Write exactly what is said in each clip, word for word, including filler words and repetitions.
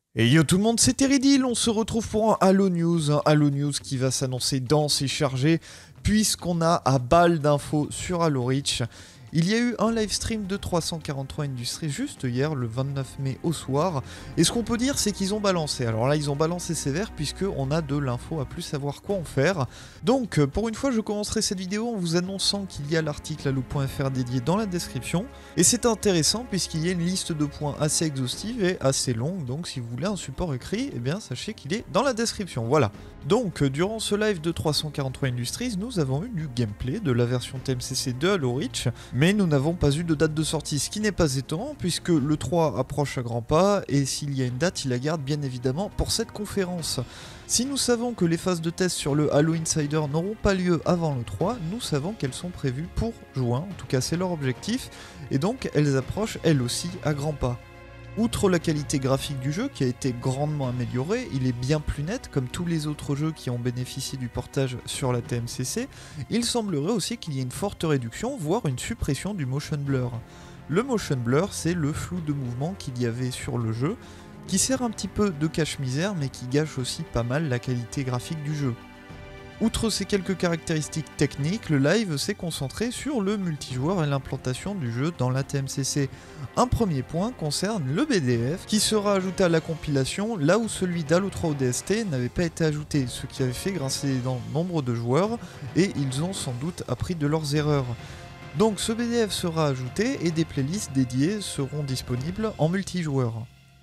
Et yo tout le monde, c'est Teridil, on se retrouve pour un Halo News, un Halo News qui va s'annoncer dense et chargé, puisqu'on a à balle d'infos sur Halo Reach. Il y a eu un live stream de trois cent quarante-trois Industries juste hier, le vingt-neuf mai au soir, et ce qu'on peut dire c'est qu'ils ont balancé. Alors là ils ont balancé sévère puisqu'on a de l'info à plus savoir quoi en faire. Donc pour une fois je commencerai cette vidéo en vous annonçant qu'il y a l'article halo point f r dédié dans la description, et c'est intéressant puisqu'il y a une liste de points assez exhaustive et assez longue, donc si vous voulez un support écrit, eh bien sachez qu'il est dans la description, voilà. Donc durant ce live de trois cent quarante-trois Industries, nous avons eu du gameplay de la version T M C C de Halo Reach, mais nous n'avons pas eu de date de sortie, ce qui n'est pas étonnant puisque le trois approche à grands pas et s'il y a une date, il la garde bien évidemment pour cette conférence. Si nous savons que les phases de test sur le Halo Insider n'auront pas lieu avant le trois, nous savons qu'elles sont prévues pour juin, en tout cas c'est leur objectif, et donc elles approchent elles aussi à grands pas. Outre la qualité graphique du jeu qui a été grandement améliorée, il est bien plus net comme tous les autres jeux qui ont bénéficié du portage sur la T M C C, il semblerait aussi qu'il y ait une forte réduction, voire une suppression du motion blur. Le motion blur, c'est le flou de mouvement qu'il y avait sur le jeu, qui sert un petit peu de cache-misère mais qui gâche aussi pas mal la qualité graphique du jeu. Outre ces quelques caractéristiques techniques, le live s'est concentré sur le multijoueur et l'implantation du jeu dans la T M C C. Un premier point concerne le B D F, qui sera ajouté à la compilation là où celui d'Halo trois O D S T n'avait pas été ajouté, ce qui avait fait grincer les dents nombre de joueurs, et ils ont sans doute appris de leurs erreurs. Donc ce B D F sera ajouté et des playlists dédiées seront disponibles en multijoueur.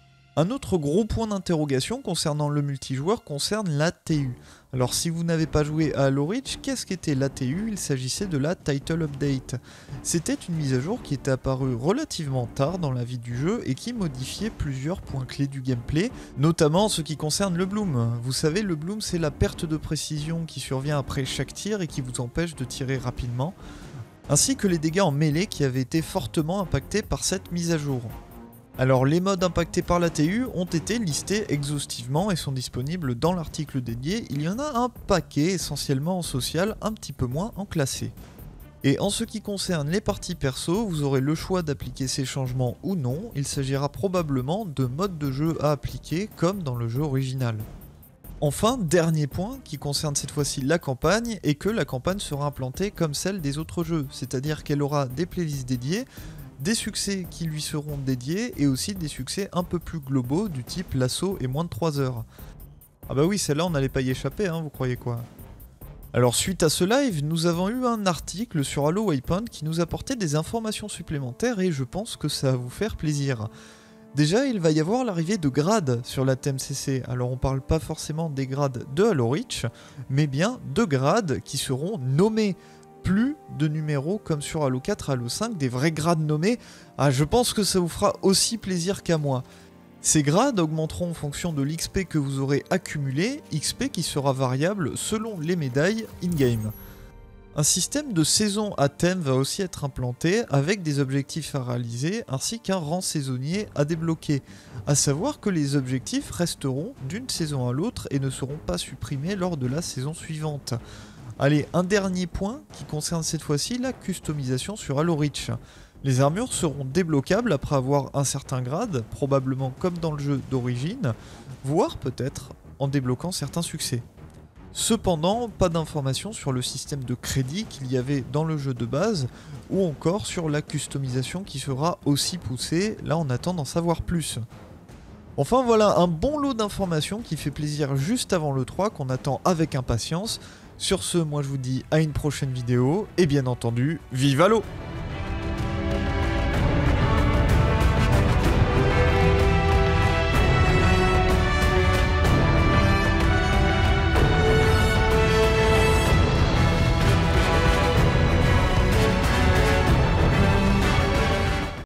Un autre gros point d'interrogation concernant le multijoueur concerne l'A T U. Alors si vous n'avez pas joué à Halo Reach, qu'est-ce qu'était l'A T U? Il s'agissait de la Title Update. C'était une mise à jour qui était apparue relativement tard dans la vie du jeu et qui modifiait plusieurs points clés du gameplay, notamment ce qui concerne le bloom. Vous savez, le bloom c'est la perte de précision qui survient après chaque tir et qui vous empêche de tirer rapidement, ainsi que les dégâts en mêlée qui avaient été fortement impactés par cette mise à jour. Alors les modes impactés par l'A T U ont été listés exhaustivement et sont disponibles dans l'article dédié, il y en a un paquet essentiellement en social, un petit peu moins en classé. Et en ce qui concerne les parties perso, vous aurez le choix d'appliquer ces changements ou non, il s'agira probablement de modes de jeu à appliquer comme dans le jeu original. Enfin, dernier point qui concerne cette fois-ci la campagne, et que la campagne sera implantée comme celle des autres jeux, c'est-à-dire qu'elle aura des playlists dédiées, des succès qui lui seront dédiés et aussi des succès un peu plus globaux du type l'assaut et moins de trois heures. Ah bah oui, celle-là on n'allait pas y échapper, hein, vous croyez quoi? Alors suite à ce live, nous avons eu un article sur Halo Waypoint qui nous apportait des informations supplémentaires et je pense que ça va vous faire plaisir. Déjà, il va y avoir l'arrivée de grades sur la T M C C, alors on parle pas forcément des grades de Halo Reach, mais bien de grades qui seront nommés. Plus de numéros comme sur Halo quatre, Halo cinq, des vrais grades nommés, ah, je pense que ça vous fera aussi plaisir qu'à moi. Ces grades augmenteront en fonction de l'X P que vous aurez accumulé, X P qui sera variable selon les médailles in-game. Un système de saison à thème va aussi être implanté avec des objectifs à réaliser ainsi qu'un rang saisonnier à débloquer. A savoir que les objectifs resteront d'une saison à l'autre et ne seront pas supprimés lors de la saison suivante. Allez, un dernier point qui concerne cette fois-ci la customisation sur Halo Reach. Les armures seront débloquables après avoir un certain grade, probablement comme dans le jeu d'origine, voire peut-être en débloquant certains succès. Cependant, pas d'informations sur le système de crédit qu'il y avait dans le jeu de base, ou encore sur la customisation qui sera aussi poussée, là on attend d'en savoir plus. Enfin voilà, un bon lot d'informations qui fait plaisir juste avant le trois qu'on attend avec impatience. Sur ce, moi je vous dis à une prochaine vidéo, et bien entendu, vive Halo!